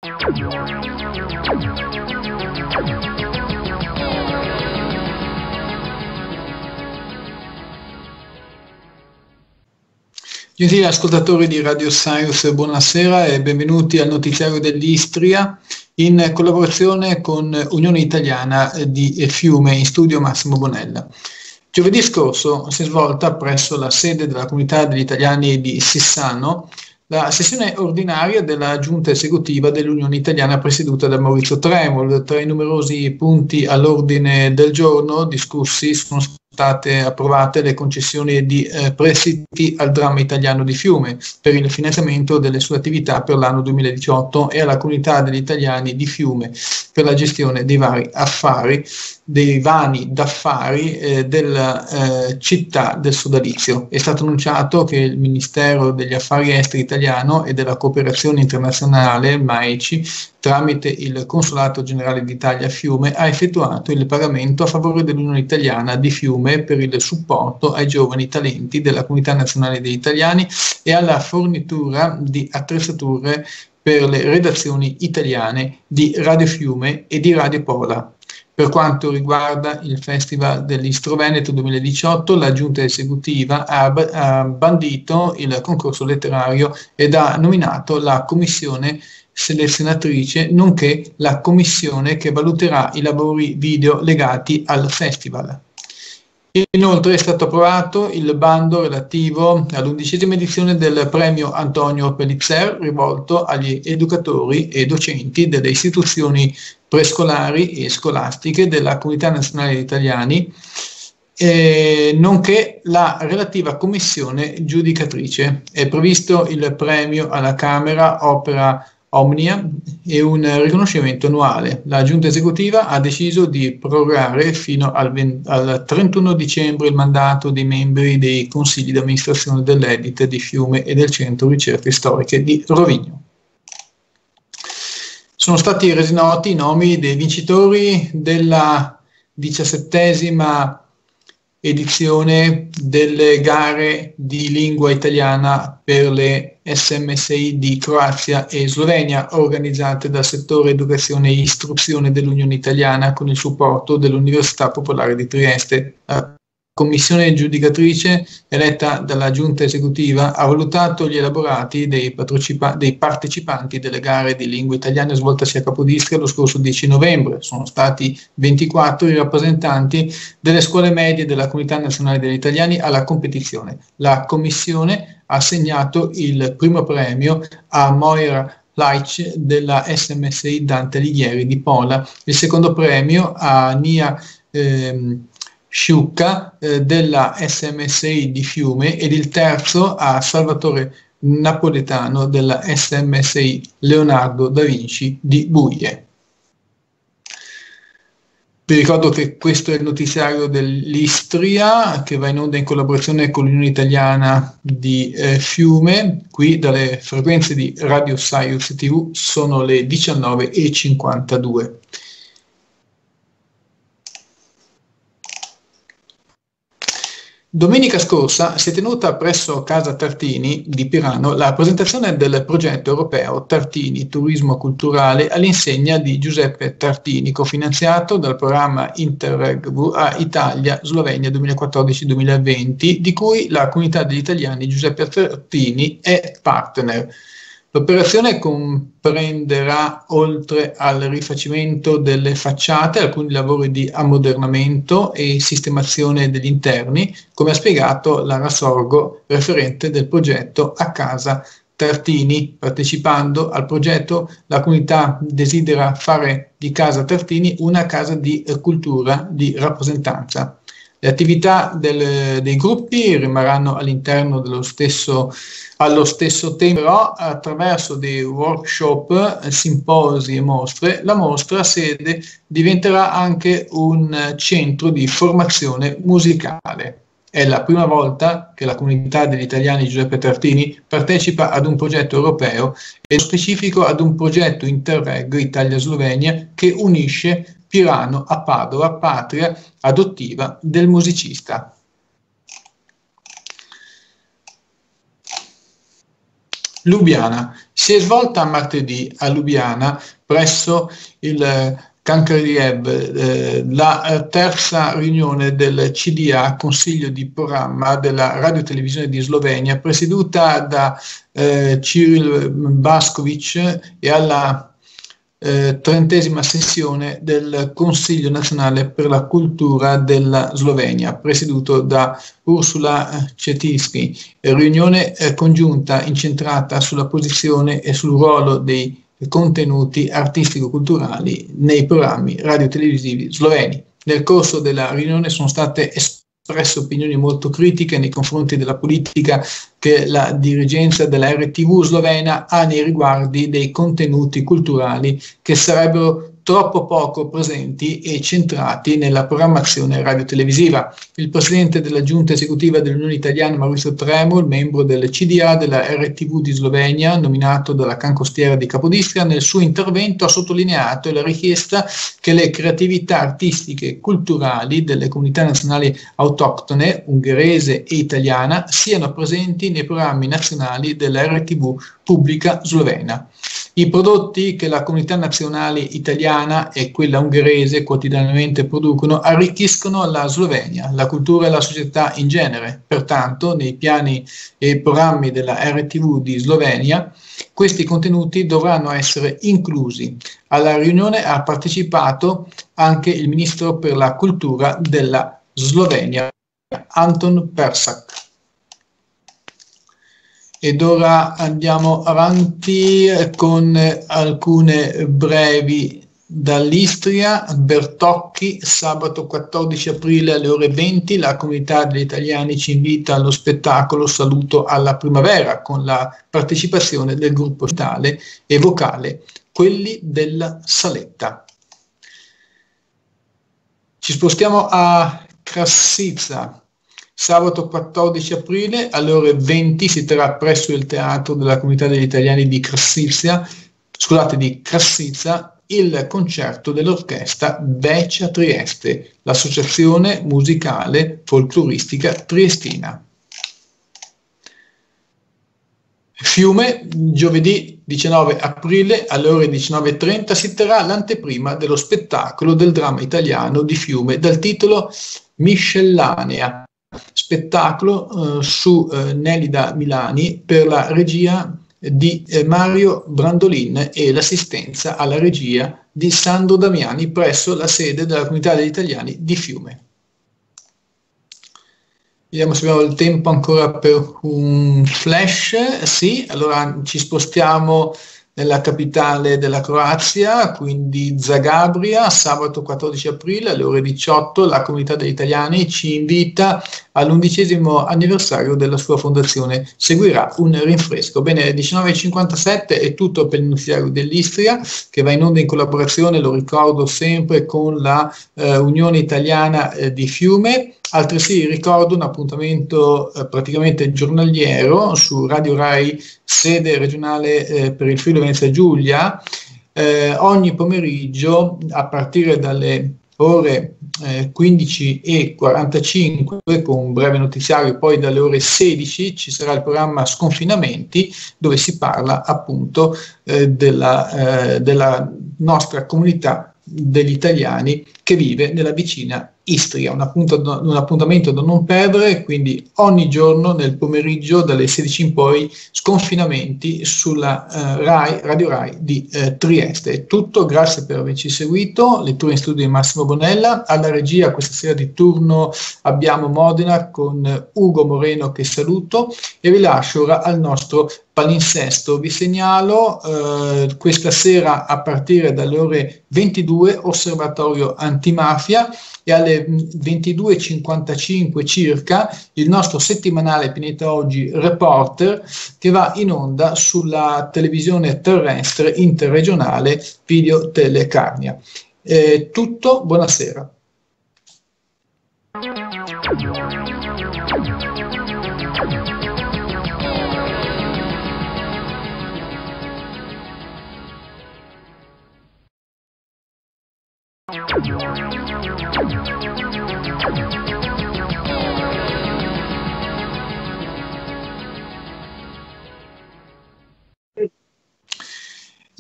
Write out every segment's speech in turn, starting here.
Gentili ascoltatori di Radio Sirius, buonasera e benvenuti al notiziario dell'Istria in collaborazione con Unione Italiana di Fiume, in studio Massimo Bonella. Giovedì scorso si è svolta presso la sede della Comunità degli Italiani di Sissano la sessione ordinaria della Giunta Esecutiva dell'Unione Italiana presieduta da Maurizio Tremol. Tra i numerosi punti all'ordine del giorno discussi sono state approvate le concessioni di prestiti al dramma italiano di Fiume per il finanziamento delle sue attività per l'anno 2018 e alla Comunità degli Italiani di Fiume per la gestione dei vari affari, dei vani d'affari della città del sodalizio. È stato annunciato che il Ministero degli Affari Esteri italiano e della Cooperazione Internazionale, MAECI, tramite il Consolato Generale d'Italia a Fiume, ha effettuato il pagamento a favore dell'Unione Italiana di Fiume per il supporto ai giovani talenti della Comunità Nazionale degli Italiani e alla fornitura di attrezzature per le redazioni italiane di Radio Fiume e di Radio Pola. Per quanto riguarda il Festival dell'Istro Veneto 2018, la Giunta Esecutiva ha bandito il concorso letterario ed ha nominato la commissione selezionatrice, nonché la commissione che valuterà i lavori video legati al festival. Inoltre è stato approvato il bando relativo all'11ª edizione del premio Antonio Pellicer rivolto agli educatori e docenti delle istituzioni prescolari e scolastiche della Comunità Nazionale degli Italiani, nonché la relativa commissione giudicatrice. È previsto il premio alla Camera Opera Omnia e un riconoscimento annuale. La Giunta Esecutiva ha deciso di prorogare fino al 31 dicembre il mandato dei membri dei consigli di amministrazione dell'Edit di Fiume e del Centro Ricerche Storiche di Rovigno. Sono stati resi noti i nomi dei vincitori della 17ª edizione delle gare di lingua italiana per le SMSI di Croazia e Slovenia, organizzate dal settore educazione e istruzione dell'Unione Italiana con il supporto dell'Università Popolare di Trieste. La commissione giudicatrice eletta dalla Giunta Esecutiva ha valutato gli elaborati dei partecipanti delle gare di lingua italiana svoltasi a Capodistria lo scorso 10 novembre. Sono stati 24 i rappresentanti delle scuole medie della Comunità Nazionale degli Italiani alla competizione. La commissione ha assegnato il primo premio a Moira Leitch della SMSI Dante Alighieri di Pola, il secondo premio a Nia Sciucca della SMSI di Fiume ed il terzo a Salvatore Napoletano della SMSI Leonardo da Vinci di Buie. Vi ricordo che questo è il notiziario dell'Istria che va in onda in collaborazione con l'Unione Italiana di Fiume. Qui dalle frequenze di Radio Sirius TV sono le 19:52. Domenica scorsa si è tenuta presso Casa Tartini di Pirano la presentazione del progetto europeo Tartini Turismo Culturale all'insegna di Giuseppe Tartini, cofinanziato dal programma Interreg VA Italia-Slovenia 2014-2020, di cui la Comunità degli Italiani Giuseppe Tartini è partner. L'operazione comprenderà, oltre al rifacimento delle facciate, alcuni lavori di ammodernamento e sistemazione degli interni, come ha spiegato Lara Sorgo, referente del progetto A Casa Tartini. Partecipando al progetto, la comunità desidera fare di Casa Tartini una casa di cultura, di rappresentanza. Le attività dei gruppi rimarranno all'interno allo stesso tempo, però attraverso dei workshop, simposi e mostre, la mostra sede diventerà anche un centro di formazione musicale. È la prima volta che la Comunità degli Italiani Giuseppe Tartini partecipa ad un progetto europeo e nello specifico ad un progetto Interreg Italia-Slovenia che unisce Pirano a Padova, patria adottiva del musicista. Lubiana. Si è svolta martedì a Lubiana presso il Cancredieb, la terza riunione del CDA, Consiglio di Programma della radiotelevisione di Slovenia, presieduta da Cyril Baskovic e alla 30ª sessione del Consiglio nazionale per la cultura della Slovenia, presieduto da Ursula Cetinski, riunione congiunta incentrata sulla posizione e sul ruolo dei contenuti artistico-culturali nei programmi radiotelevisivi sloveni. Nel corso della riunione sono state espresse opinioni molto critiche nei confronti della politica che la dirigenza della RTV slovena ha nei riguardi dei contenuti culturali che sarebbero troppo poco presenti e centrati nella programmazione radiotelevisiva. Il presidente della giunta esecutiva dell'Unione Italiana, Maurizio Tremol, membro del CDA della RTV di Slovenia, nominato dalla Can Costiera di Capodistria, nel suo intervento ha sottolineato la richiesta che le creatività artistiche e culturali delle comunità nazionali autoctone, ungherese e italiana, siano presenti nei programmi nazionali della RTV pubblica slovena. I prodotti che la comunità nazionale italiana e quella ungherese quotidianamente producono arricchiscono la Slovenia, la cultura e la società in genere. Pertanto, nei piani e programmi della RTV di Slovenia, questi contenuti dovranno essere inclusi. Alla riunione ha partecipato anche il ministro per la cultura della Slovenia, Anton Persak. Ed ora andiamo avanti con alcune brevi dall'Istria. Bertocchi, sabato 14 aprile alle ore 20, la comunità degli italiani ci invita allo spettacolo Saluto alla primavera con la partecipazione del gruppo tale e vocale Quelli della Saletta. Ci spostiamo a Krassica. Sabato 14 aprile alle ore 20 si terrà presso il Teatro della Comunità degli Italiani di Krassica, il concerto dell'orchestra Vecia Trieste, l'associazione musicale folcloristica triestina. Fiume, giovedì 19 aprile alle ore 19:30 si terrà l'anteprima dello spettacolo del dramma italiano di Fiume dal titolo Miscellanea. Spettacolo su Nelida Milani per la regia di Mario Brandolin e l'assistenza alla regia di Sandro Damiani presso la sede della Comunità degli Italiani di Fiume. Vediamo se abbiamo il tempo ancora per un flash. Sì, allora ci spostiamo nella capitale della Croazia, quindi Zagabria, sabato 14 aprile alle ore 18 la Comunità degli Italiani ci invita all'11° anniversario della sua fondazione. Seguirà un rinfresco. Bene, alle 19:57 è tutto per il notiziario dell'Istria, che va in onda in collaborazione, lo ricordo sempre, con la Unione Italiana di Fiume. Altresì ricordo un appuntamento praticamente giornaliero su Radio Rai, sede regionale per il Friuli Venezia Giulia, ogni pomeriggio a partire dalle ore 15:45 con un breve notiziario, poi dalle ore 16 ci sarà il programma Sconfinamenti, dove si parla appunto della nostra comunità degli italiani che vive nella vicina Istria. Un appuntamento da non perdere, quindi ogni giorno nel pomeriggio dalle 16 in poi Sconfinamenti sulla Radio Rai di Trieste. È tutto, grazie per averci seguito. Lettura in studio di Massimo Bonella, alla regia questa sera di turno abbiamo Modena con Ugo Moreno che saluto e vi lascio ora al nostro palinsesto. Vi segnalo questa sera a partire dalle ore 22 Osservatorio Antimafia e alle 22:55 circa il nostro settimanale Pineta Oggi Reporter, che va in onda sulla televisione terrestre interregionale Video Telecarnia. Tutto, buonasera.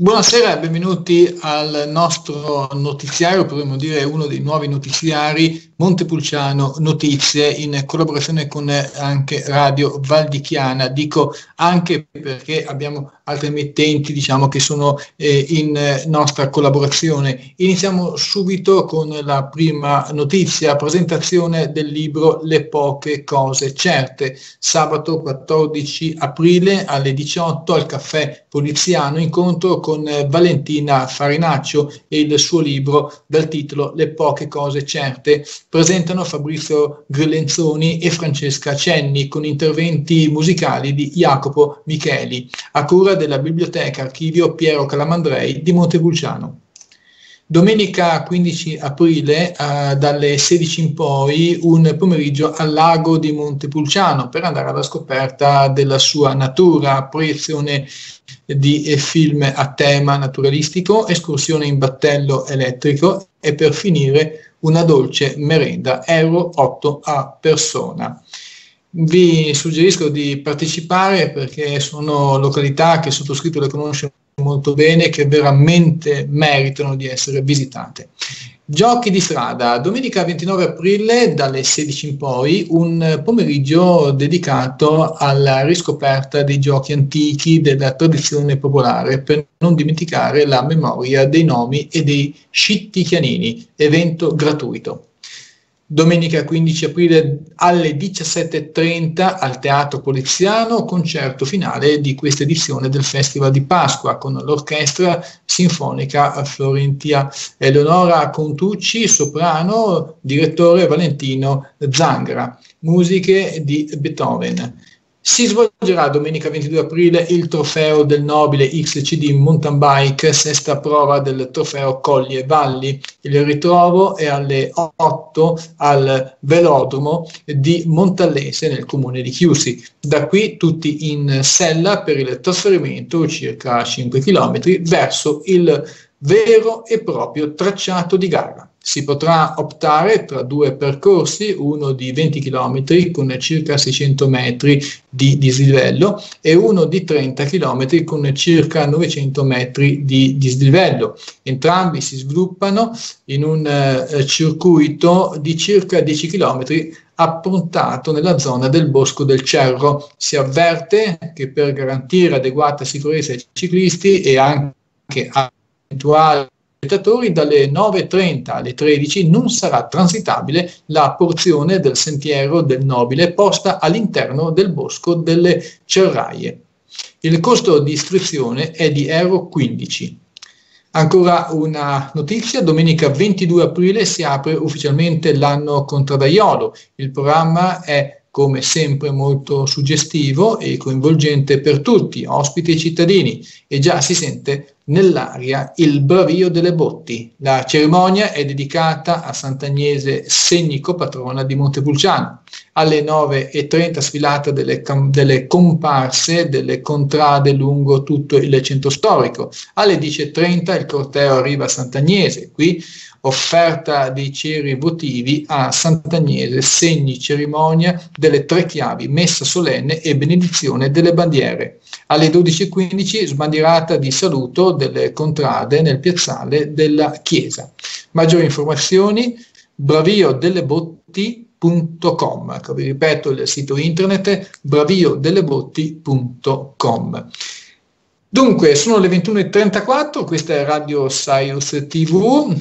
Buonasera e benvenuti al nostro notiziario, potremmo dire uno dei nuovi notiziari Montepulciano Notizie, in collaborazione con anche Radio Val di Chiana. Dico anche perché abbiamo altri emittenti, diciamo, che sono in nostra collaborazione. Iniziamo subito con la prima notizia, presentazione del libro Le poche cose certe, sabato 14 aprile alle 18 al Caffè Poliziano, incontro con Valentina Farinaccio e il suo libro dal titolo Le poche cose certe. Presentano Fabrizio Grillenzoni e Francesca Cenni con interventi musicali di Jacopo Micheli, a cura della Biblioteca Archivio Piero Calamandrei di Montepulciano. Domenica 15 aprile dalle 16 in poi un pomeriggio al lago di Montepulciano per andare alla scoperta della sua natura, proiezione di film a tema naturalistico, escursione in battello elettrico e per finire una dolce merenda, euro 8 a persona. Vi suggerisco di partecipare perché sono località che il sottoscritto le conosce molto bene, che veramente meritano di essere visitate. Giochi di strada, domenica 29 aprile dalle 16 in poi un pomeriggio dedicato alla riscoperta dei giochi antichi della tradizione popolare per non dimenticare la memoria dei nomi e dei scitti chianini, evento gratuito. Domenica 15 aprile alle 17:30 al Teatro Poliziano, concerto finale di questa edizione del Festival di Pasqua con l'Orchestra Sinfonica Florentia. Eleonora Contucci, soprano, direttore Valentino Zangra, musiche di Beethoven. Si svolgerà domenica 22 aprile il trofeo del Nobile XCD Mountain Bike, sesta prova del trofeo Colli e Valli. Il ritrovo è alle 8 al velodromo di Montallese nel comune di Chiusi. Da qui tutti in sella per il trasferimento, circa 5 km, verso il vero e proprio tracciato di gara. Si potrà optare tra due percorsi, uno di 20 km con circa 600 metri di dislivello e uno di 30 km con circa 900 metri di dislivello. Entrambi si sviluppano in un circuito di circa 10 km approntato nella zona del Bosco del Cerro. Si avverte che per garantire adeguata sicurezza ai ciclisti e anche a eventuali spettatori, dalle 9:30 alle 13 non sarà transitabile la porzione del sentiero del Nobile posta all'interno del Bosco delle Cerraie. Il costo di iscrizione è di euro 15. Ancora una notizia, domenica 22 aprile si apre ufficialmente l'anno contraddaiolo. Il programma è come sempre molto suggestivo e coinvolgente per tutti, ospiti e cittadini, e già si sente nell'aria il bravio delle botti. La cerimonia è dedicata a Sant'Agnese Segni, copatrona di Montepulciano. Alle 9:30 sfilata delle comparse delle contrade lungo tutto il centro storico. Alle 10:30 il corteo arriva a Sant'Agnese. Qui offerta dei ceri votivi a Sant'Agnese, segni, cerimonia delle tre chiavi, messa solenne e benedizione delle bandiere. Alle 12:15 sbandierata di saluto delle contrade nel piazzale della chiesa. Maggiori informazioni braviodellebotti.com, vi ripeto il sito internet braviodellebotti.com. Dunque, sono le 21:34, questa è Radio Saius TV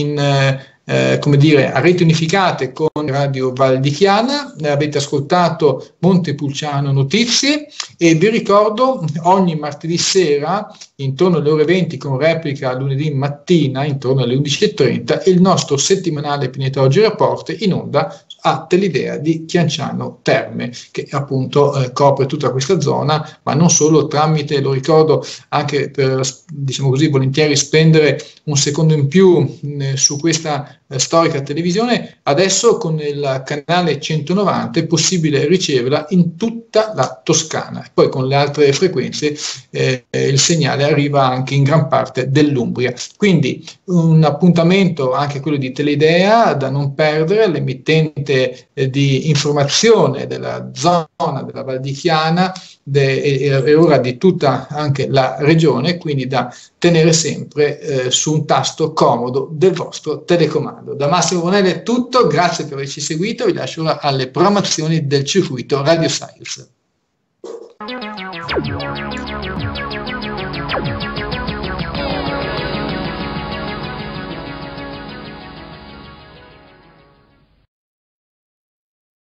a reti unificate con Radio Val di Chiana. Avete ascoltato Montepulciano Notizie e vi ricordo ogni martedì sera intorno alle ore 20 con replica lunedì mattina intorno alle 11:30 il nostro settimanale Pineto Report in onda a Telidea di Chianciano Terme, che appunto copre tutta questa zona, ma non solo, tramite, lo ricordo, anche per, diciamo così, volentieri spendere un secondo in più su questa storica televisione. Adesso con il canale 190 è possibile riceverla in tutta la Toscana, e poi con le altre frequenze il segnale arriva anche in gran parte dell'Umbria. Quindi un appuntamento anche quello di Telidea da non perdere, l'emittente di informazione della zona della Val di Chiana e ora di tutta anche la regione, quindi da tenere sempre su un tasto comodo del vostro telecomando. Da Massimo Bonelli è tutto, grazie per averci seguito, vi lascio ora alle programmazioni del circuito Radio Science.